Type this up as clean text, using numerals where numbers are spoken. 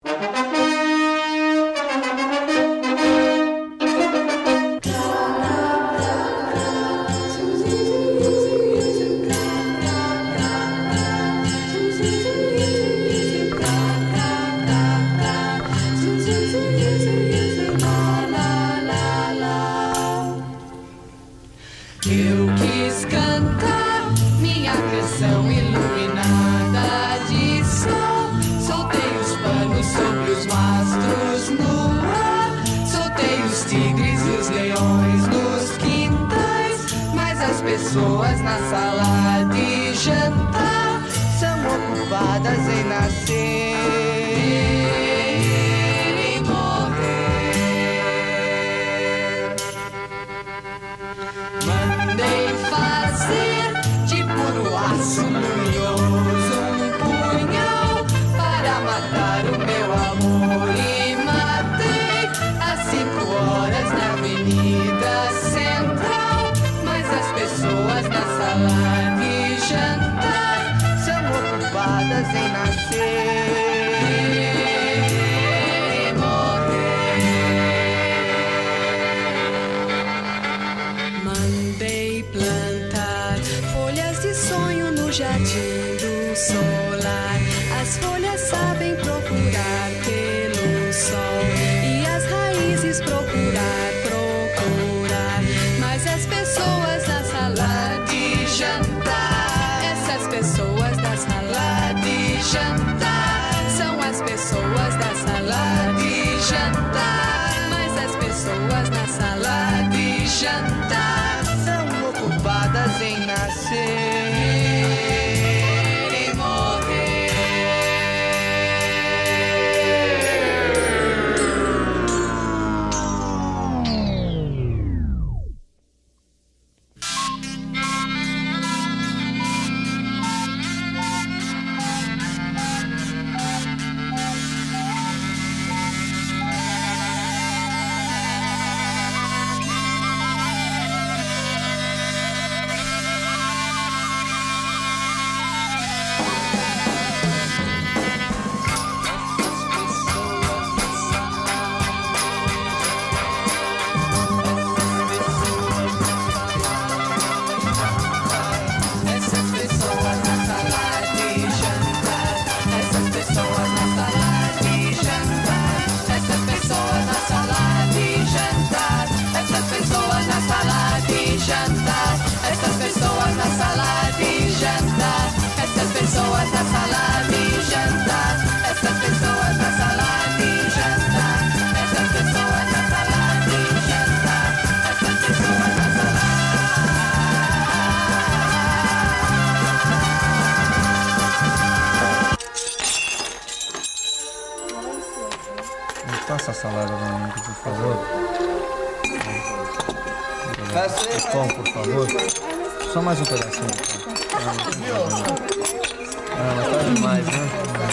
Eu quis cantar minha canção iluminada de sol. Soltei os panos sobre os mastros no ar. Soltei os tigres e os leões nos quintais. Mas as pessoas na sala de jantar são ocupadas em nascer e morrer. Mandei fazer de puro aço luminoso um punhal para matar o meu amor e matei às 5 horas na Avenida Central. Mas as pessoas na sala de jantar são ocupadas em nascer e morrer. Mandei plantar folhas de sonho no jardim do solar. As folhas sabem procurar pelo sol e as raízes procurar. Mas as pessoas na sala de jantar, essas pessoas da sala de jantar, são as pessoas da sala de jantar. Mas as pessoas na sala de jantar são ocupadas em nascer e morrer. Passa a salada pra mim, por favor. Pão, por favor. Só mais um pedacinho. Ah, mas tá demais, né?